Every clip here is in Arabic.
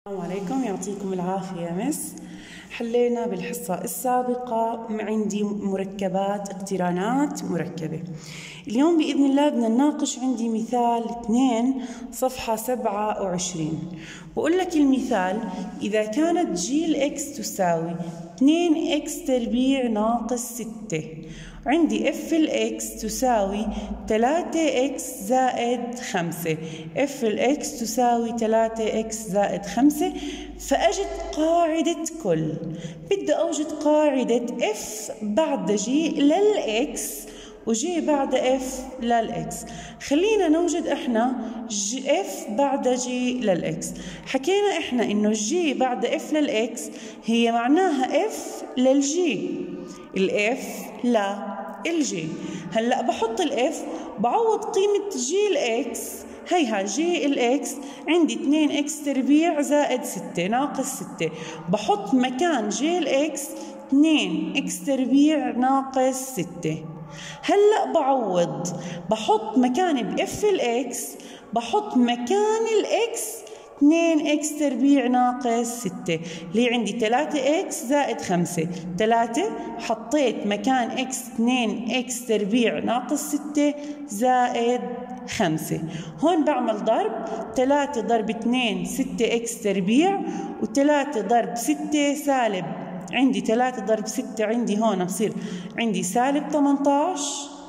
السلام عليكم، يعطيكم العافية يا مس. حلينا بالحصة السابقة عندي مركبات اقترانات مركبة. اليوم بإذن الله بدنا نناقش عندي مثال 2 صفحة 27. بقول لك المثال: إذا كانت جيل إكس تساوي 2 إكس تربيع ناقص 6، عندي اف الاكس تساوي 3 اكس زائد 5، اف الاكس تساوي 3 اكس زائد 5، فأجد قاعدة كل. بدي أوجد قاعدة اف بعد جي للإكس وجي بعد اف للإكس. خلينا نوجد احنا اف بعد جي للإكس. حكينا احنا انه جي بعد اف للإكس هي معناها اف للجي، الاف لا الجي. هلا بحط الاف، بعوض قيمة جي الاكس. هيها جي الاكس عندي 2 اكس تربيع زائد 6 ناقص 6، بحط مكان جي الاكس 2 اكس تربيع ناقص 6. هلا بعوض، بحط مكان باف الاكس، بحط مكان الاكس 2 اكس تربيع ناقص 6 اللي عندي 3 اكس زائد 5. 3 حطيت مكان اكس 2 اكس تربيع ناقص 6 زائد 5. هون بعمل ضرب، 3 ضرب 2 6 اكس تربيع، و3 ضرب 6 سالب، عندي 3 ضرب 6 عندي هون بصير عندي سالب 18،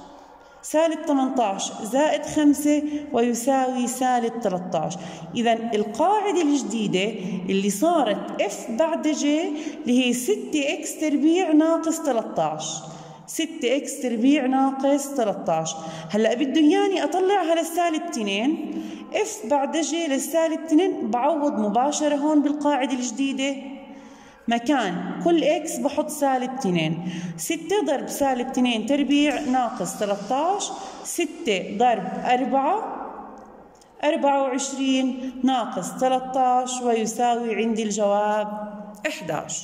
سالب 18 زائد 5 ويساوي سالب 13. إذا القاعدة الجديدة اللي صارت اف بعد جي اللي هي 6 اكس تربيع ناقص 13، 6 اكس تربيع ناقص 13. هلا بده اياني اطلعها للسالب 2، اف بعد جي للسالب 2 بعوض مباشرة هون بالقاعدة الجديدة، مكان كل اكس بحط سالب 2. 6 ضرب سالب 2 تربيع ناقص 13، 6 ضرب 4 24 ناقص 13 ويساوي عندي الجواب 11.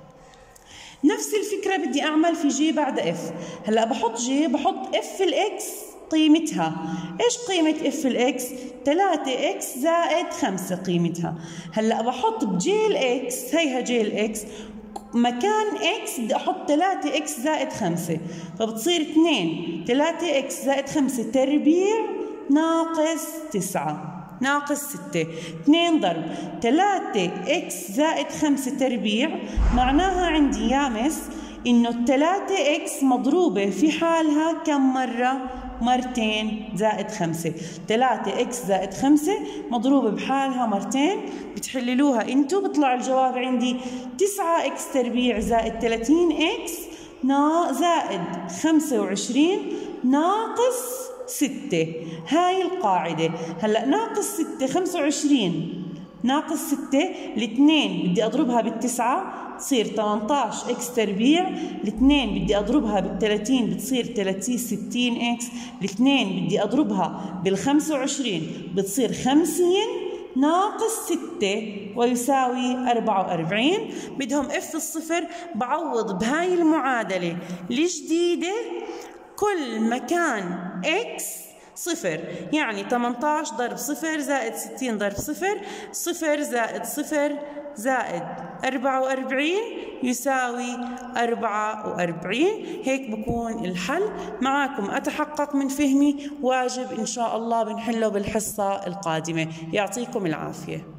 نفس الفكرة بدي أعمل في جي بعد اف. هلأ بحط جي، بحط اف الاكس قيمتها. ايش قيمة اف الاكس؟ 3 اكس زائد 5 قيمتها. هلأ بحط بجي الاكس، هيها جي الاكس، مكان اكس بدي احط 3 اكس زائد 5، فبتصير 2 3 اكس زائد 5 تربيع ناقص 9 ناقص 6. 2 ضرب 3 اكس زائد 5 تربيع معناها عندي يا مس انه 3 اكس مضروبة في حالها كم مرة؟ مرتين زائد 5. 3 اكس زائد 5 مضروبة بحالها مرتين، بتحللوها انتو بيطلع الجواب عندي 9 اكس تربيع زائد 30 اكس زائد 25 ناقص 6. هاي القاعدة. هلأ ناقص 6 25 ناقص 6، الاثنين بدي اضربها بالتسعة تصير 18 اكس تربيع، الاثنين بدي اضربها بال30 بتصير 60 اكس، الاثنين بدي اضربها بال25 بتصير 50 ناقص 6 ويساوي 44. بدهم اف الصفر، بعوض بهاي المعادلة الجديدة كل مكان اكس صفر، يعني 18 ضرب صفر زائد 60 ضرب صفر، صفر زائد صفر زائد 44 يساوي 44. هيك بكون الحل معاكم. أتحقق من فهمي، واجب إن شاء الله بنحله بالحصة القادمة. يعطيكم العافية.